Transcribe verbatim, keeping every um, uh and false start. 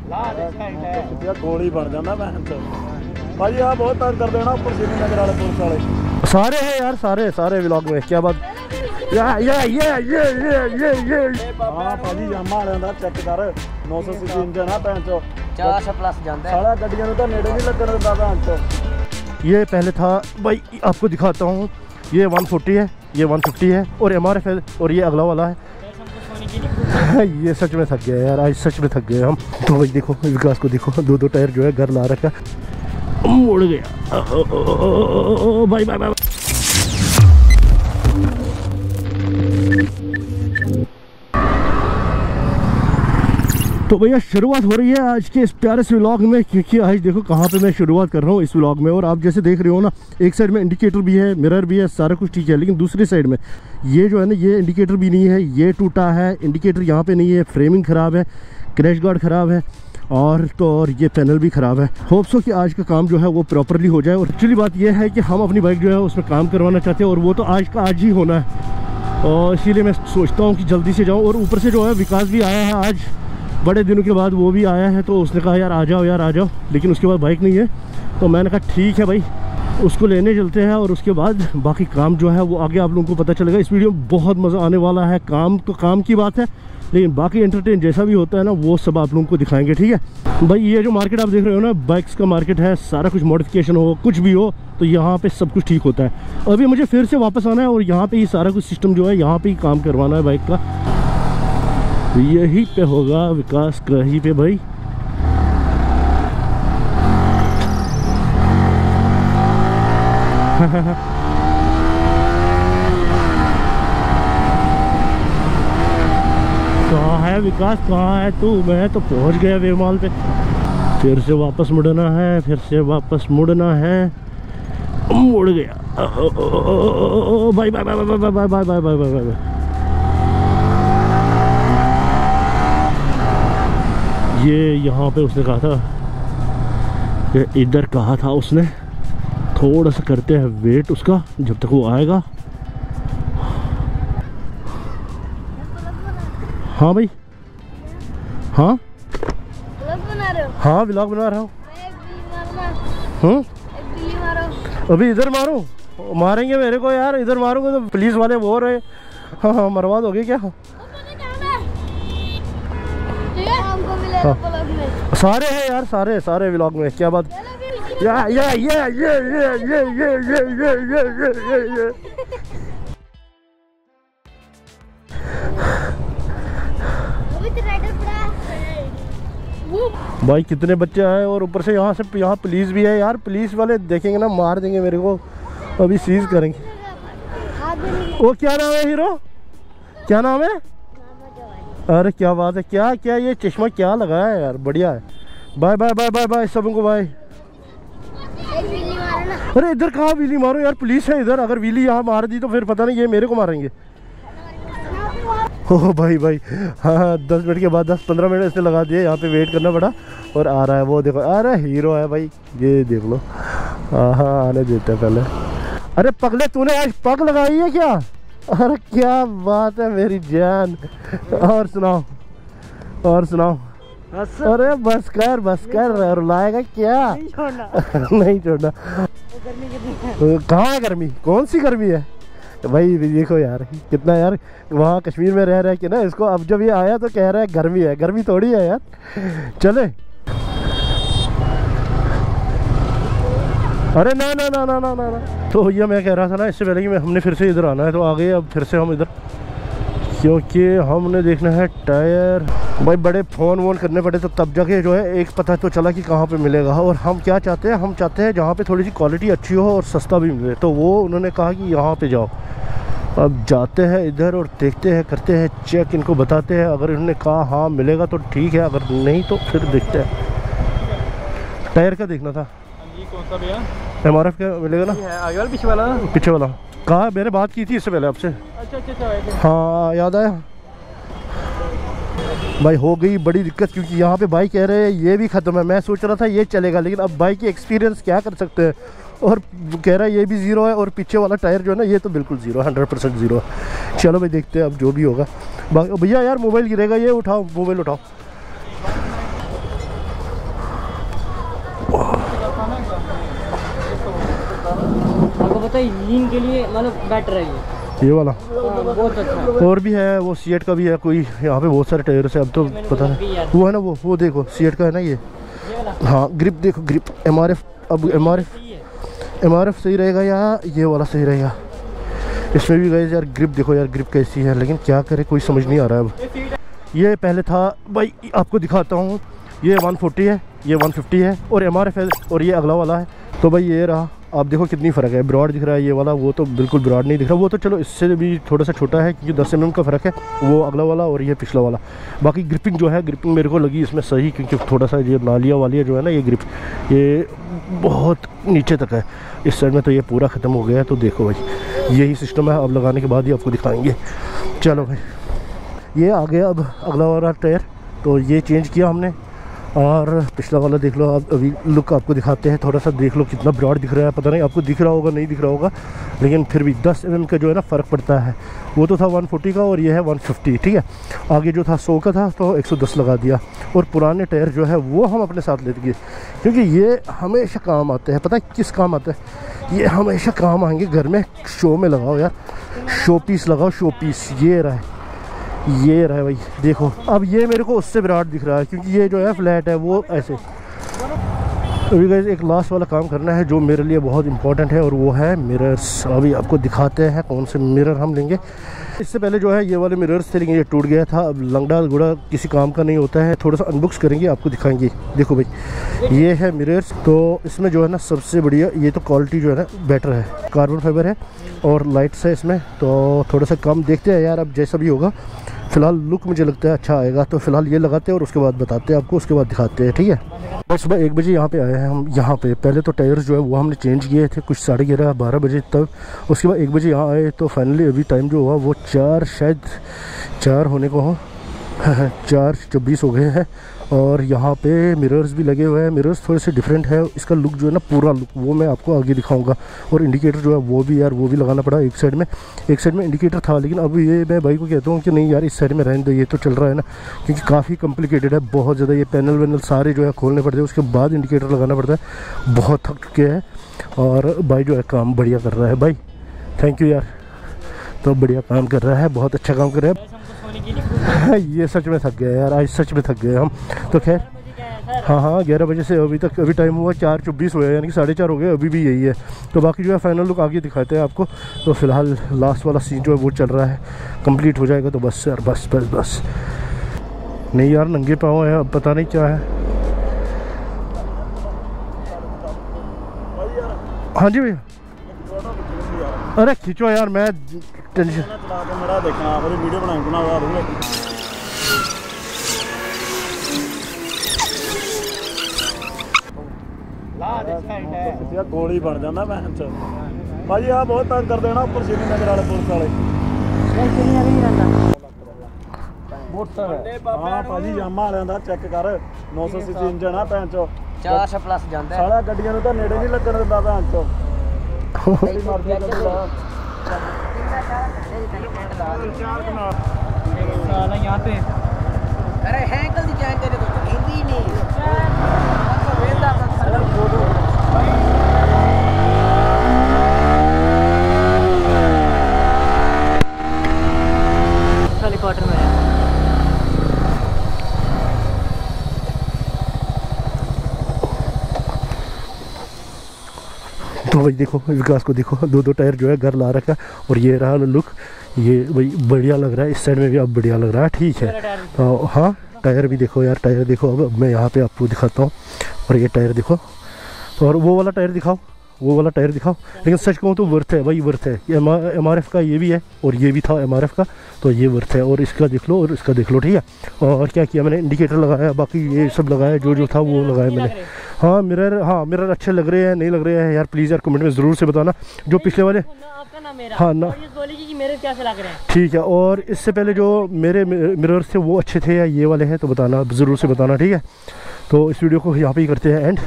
गोली बन जाना मैं भाई। आप बहुत तंग कर देना ऊपर श्रीनगर वाले पुलिस वाले सारे हैं यार, सारे सारे व्लॉग में। क्या बात या या ये ये ये ये ये हां भाजी यामा वाले दा चेक कर नौ सौ सीसी इंजन है पैंच चार सौ प्लस जांदा है सारा गड्डियां नु तो नेड़े नहीं लगन दिंदा पैंच। ये पहले था भाई, आपको दिखाता हूं। ये एक सौ चालीस है, ये एक सौ पचास है और एमआरएफ है और ये अगला वाला है। ये सच में थक गया यार, आज सच में थक गए हम। तो भाई देखो विकास को देखो, दो दो टायर जो है घर ला रखा, मुड़ गया भाई भाई भाई। तो भैया शुरुआत हो रही है आज के इस प्यारे से व्लॉग में, क्योंकि आज देखो कहाँ पे मैं शुरुआत कर रहा हूँ इस व्लॉग में। और आप जैसे देख रहे हो ना, एक साइड में इंडिकेटर भी है, मिरर भी है, सारा कुछ ठीक है, लेकिन दूसरी साइड में ये जो है ना, ये इंडिकेटर भी नहीं है, ये टूटा है, इंडिकेटर यहाँ पे नहीं है, फ्रेमिंग ख़राब है, क्रैश गार्ड ख़राब है और तो और ये पैनल भी ख़राब है। होप सो कि आज का काम जो है वो प्रॉपरली हो जाए। और एक्चुअली बात ये है कि हम अपनी बाइक जो है उसमें काम करवाना चाहते हैं और वो तो आज का आज ही होना है, और इसीलिए मैं सोचता हूँ कि जल्दी से जाऊँ। और ऊपर से जो है विकास भी आया है आज, बड़े दिनों के बाद वो भी आया है, तो उसने कहा यार आ जाओ यार आ जाओ, लेकिन उसके बाद बाइक नहीं है। तो मैंने कहा ठीक है भाई, उसको लेने चलते हैं और उसके बाद बाकी काम जो है वो आगे आप लोगों को पता चलेगा। इस वीडियो में बहुत मज़ा आने वाला है। काम तो काम की बात है, लेकिन बाकी एंटरटेन जैसा भी होता है ना वो सब आप लोगों को दिखाएंगे, ठीक है भाई। ये जो मार्केट आप देख रहे हो ना, बाइक्स का मार्केट है, सारा कुछ मॉडिफिकेशन हो कुछ भी हो तो यहाँ पे सब कुछ ठीक होता है। अभी मुझे फिर से वापस आना है और यहाँ पे ही सारा कुछ सिस्टम जो है यहाँ पे ही काम करवाना है बाइक का। यही पे होगा विकास कहीं पे भाई। कहाँ है विकास, कहाँ है तू? मैं तो पहुंच गया वेमाल पे। फिर से वापस मुड़ना है, फिर से वापस मुड़ना है, मुड़ गया। Bye bye bye bye bye bye bye bye bye bye bye. ये यहाँ पे उसने कहा था कि इधर कहा था उसने, थोड़ा सा करते हैं वेट उसका जब तक वो आएगा। हाँ भाई, हाँ बना रहे हो? हाँ व्लॉग बना रहा हूँ। हम्म अभी इधर मारूं? मारेंगे मेरे को यार, इधर मारूंगा तो पुलिस वाले वो रहे। हाँ हाँ मरवा दोगे क्या? हाँ। सारे हैं यार, सारे सारे व्लॉग में। क्या बात या या ये ये ये ये ये ये ये ये ये ये भाई कितने बच्चे आए और ऊपर से यहाँ से यहाँ पुलिस भी है यार। पुलिस वाले देखेंगे ना मार देंगे मेरे को, अभी सीज करेंगे। वो क्या नाम है हीरो, क्या नाम है? अरे क्या बात है, क्या क्या ये चश्मा क्या लगाया है यार, बढ़िया है। Bye bye bye bye bye सबको बाय। अरे इधर कहाँ व्हीली मारो यार, पुलिस है इधर। अगर व्हीली यहाँ मार दी तो फिर पता नहीं ये मेरे को मारेंगे। ओ भाई भाई हाँ हाँ दस मिनट के बाद, दस पंद्रह मिनट इसने लगा दिए, यहाँ पे वेट करना पड़ा। और आ रहा है वो देखो, अरे हीरो है भाई, ये देख लो। हाँ हाँ आने देते हैं पहले। अरे पगले तूने आज पग लगाई है क्या? अरे क्या बात है मेरी जान। और सुनाओ और सुनाओ। अरे बस कर बस कर, रुलाएगा क्या? नहीं छोड़ना नहीं छोड़ना। कहाँ है गर्मी, कौन सी गर्मी है भाई? देखो यार कितना यार, वहाँ कश्मीर में रह रहे कि ना इसको, अब जब ये आया तो कह रहा है गर्मी है। गर्मी थोड़ी है यार, चले। अरे ना ना ना ना ना ना ना। तो भैया मैं कह रहा था ना इससे पहले कि मैं हमने फिर से इधर आना है, तो आ गए अब फिर से हम इधर, क्योंकि हमने देखना है टायर। भाई बड़े फ़ोन वोन करने पड़े तो तब जाके जो है एक पता तो चला कि कहाँ पे मिलेगा। और हम क्या चाहते हैं, हम चाहते हैं जहाँ पे थोड़ी सी क्वालिटी अच्छी हो और सस्ता भी मिले। तो वो उन्होंने कहा कि यहाँ पे जाओ। अब जाते हैं इधर और देखते हैं, करते हैं चेक, इनको बताते हैं। अगर इन्होंने कहा हाँ मिलेगा तो ठीक है, अगर नहीं तो फिर देखते हैं। टायर का देखना था, कौन सा भैया? एम आर एफ का मिलेगा ना? आगे वाला पीछे वाला? पीछे वाला। कहा मैंने बात की थी इससे पहले आपसे। अच्छा अच्छा अच्छा हाँ याद आया भाई। हो गई बड़ी दिक्कत, क्योंकि यहाँ पे भाई कह रहे हैं ये भी ख़त्म है। मैं सोच रहा था ये चलेगा, लेकिन अब बाइक की एक्सपीरियंस क्या कर सकते हैं। और कह रहा है ये भी ज़ीरो है, और पीछे वाला टायर जो है ना ये तो बिल्कुल ज़ीरो, हंड्रेड परसेंट ज़ीरो है। चलो भाई देखते हैं अब जो भी होगा। भैया यार मोबाइल गिरेगा, ये उठाओ मोबाइल उठाओ। होता है लीन के लिए, मतलब बेटर है ये ये वाला। बहुत अच्छा। और भी है वो सीएट का भी है कोई, यहाँ पे बहुत सारे टायर्स है, अब तो पता नहीं। वो है ना वो वो देखो सीएट का है ना ये, हाँ ग्रिप देखो ग्रिप एम आर एफ। अब M R F M R F सही रहेगा या ये वाला सही रहेगा? इसमें भी गए यार ग्रिप देखो यार, ग्रिप कैसी है, लेकिन क्या करे कोई समझ नहीं आ रहा है अब। ये पहले था भाई, आपको दिखाता हूँ, ये वन फोर्टी है, ये वन फिफ्टी है और एम आर एफ है, और ये अगला वाला है। तो भाई ये रहा, आप देखो कितनी फ़र्क है, ब्रॉड दिख रहा है ये वाला, वो तो बिल्कुल ब्रॉड नहीं दिख रहा। वो तो चलो इससे भी थोड़ा सा छोटा है क्योंकि दस एम एम का फ़र्क है, वो अगला वाला और ये पिछला वाला। बाकी ग्रिपिंग जो है, ग्रिपिंग मेरे को लगी इसमें सही, क्योंकि थोड़ा सा ये नालिया वाली जो है ना ये ग्रिप, ये बहुत नीचे तक है। इस साइड में तो ये पूरा ख़त्म हो गया है। तो देखो भाई यही सिस्टम है, अब लगाने के बाद ही आपको दिखाएंगे। चलो भाई ये आ गया अब अगला वाला टायर, तो ये चेंज किया हमने। और पिछला वाला देख लो आप, अभी लुक आपको दिखाते हैं, थोड़ा सा देख लो कितना ब्रॉड दिख रहा है। पता नहीं आपको दिख रहा होगा नहीं दिख रहा होगा, लेकिन फिर भी दस एम एम का जो है ना फ़र्क पड़ता है। वो तो था वन फोर्टी का और ये है वन फिफ्टी, ठीक है। आगे जो था सौ का था तो एक सौ दस लगा दिया। और पुराने टायर जो है वो हम अपने साथ लेते गए, क्योंकि ये हमेशा काम आते हैं। पता है किस काम आता है? ये हमेशा काम आएंगे घर में, शो में लगाओ यार, शो पीस लगाओ, शो पीस। ये रहा है, ये रहा है भाई देखो। अब ये मेरे को उससे विराट दिख रहा है क्योंकि ये जो है फ्लैट है, वो ऐसे। अभी गाइस एक लास्ट वाला काम करना है जो मेरे लिए बहुत इंपॉर्टेंट है, और वो है मिरर्स। अभी आपको दिखाते हैं कौन से मिरर हम लेंगे। इससे पहले जो है ये वाले मिरर्स थे, लेकिन ये टूट गया था। अब लंगड़ा गुड़ा किसी काम का नहीं होता है। थोड़ा सा अनबॉक्स करेंगे, आपको दिखाएंगे। देखो भाई ये है मिरर्स। तो इसमें जो है ना सबसे बढ़िया, ये तो क्वालिटी जो है ना बेटर है, कार्बन फाइबर है और लाइट्स है इसमें। तो थोड़ा सा कम देखते हैं यार, अब जैसा भी होगा। फ़िलहाल लुक मुझे लगता है अच्छा आएगा, तो फ़िलहाल ये लगाते हैं और उसके बाद बताते हैं आपको, उसके बाद दिखाते हैं, ठीक है। बस सुबह एक बजे यहाँ पे आए हैं हम। यहाँ पे पहले तो टायर्स जो है वो हमने चेंज किए थे कुछ साढ़े ग्यारह बारह बजे तक। उसके बाद एक बजे यहाँ आए, तो फाइनली अभी टाइम जो हुआ वो चार शायद चार होने को हो चार चौबीस हो गए हैं। और यहाँ पे मिरर्स भी लगे हुए हैं। मिरर्स थोड़े से डिफरेंट है, इसका लुक जो है ना पूरा लुक वो मैं आपको आगे दिखाऊंगा। और इंडिकेटर जो है वो भी यार वो भी लगाना पड़ा एक साइड में। एक साइड में इंडिकेटर था, लेकिन अब ये मैं भाई को कहता हूँ कि नहीं यार इस साइड में रहने दो, ये तो चल रहा है ना, क्योंकि काफ़ी कॉम्प्लिकेटेड है बहुत ज़्यादा। ये पैनल वैनल सारे जो है खोलने पड़ते हैं, उसके बाद इंडिकेटर लगाना पड़ता है। बहुत थक चुके हैं और भाई जो है काम बढ़िया कर रहा है भाई, थैंक यू यार। तो बढ़िया काम कर रहा है, बहुत अच्छा काम कर रहा है। ये सच में थक गए यार, आज सच में थक गए हम। तो खैर हाँ हाँ ग्यारह बजे से अभी तक, अभी टाइम हुआ चार चौबीस हुआ है, यानी कि साढ़े चार हो गए, अभी भी यही है। तो बाकी जो है फाइनल लुक आगे दिखाते हैं आपको। तो फिलहाल लास्ट वाला सीन जो है वो चल रहा है, कंप्लीट हो जाएगा तो बस यार, बस बस बस। नहीं यार नंगे पाँव है, अब पता नहीं क्या है। हाँ जी भैया, अरे खींचो यार, मैं टेंशन वीडियो गोली बन जाना भैन च भाजी। आ बहुत तंग कर देना उपर श्रीनगर वाले पुलिस वाले। हाँ भाजी यामा वालियां दा चेक कर, नौ सौ सीसी इंजन आ भैन चो, चार सौ प्लस जांदा है। साला गड्डियां नूं तां नेड़े नहीं लगन दिंदा भैन चो। बड़ी मर्जी गड्डी ला साला यहाँ पे। अरे हैंकल दी जान करे तो हिंदी नहीं वेंदा साला फोटो हेलीकॉप्टर में। तो भाई देखो विकास को देखो, दो दो टायर जो है घर ला रखा। और ये रहा लुक, ये भाई बढ़िया लग रहा है। इस साइड में भी अब बढ़िया लग रहा है, ठीक है। तो हाँ टायर भी देखो यार, टायर देखो। अब अब मैं यहाँ पे आपको दिखाता हूँ। और ये टायर देखो, तो और वो वाला टायर दिखाओ, वो वाला टायर दिखाओ। लेकिन सच कहूँ तो वर्थ है भाई, वर्थ है। ये एम आर एफ का ये भी है और ये भी था एम आर एफ का, तो ये वर्थ है। और इसका देख लो और इसका देख लो, ठीक है। और क्या किया मैंने, इंडिकेटर लगाया, बाकी ये सब लगाया, जो जो था वो लगाया मैंने। हाँ मिरर, हाँ मिरर अच्छे लग रहे हैं नहीं लग रहे हैं यार, प्लीज़ यार कमेंट में ज़रूर से बताना। जो पिछले वाले आपका ना मेरा, हाँ ना कि मेरे कैसे लग रहे हैं, ठीक है। और इससे पहले जो मेरे मिरर्स थे वो अच्छे थे या ये वाले हैं, तो बताना ज़रूर से बताना, ठीक है। तो इस वीडियो को यहाँ पे ही करते हैं एंड।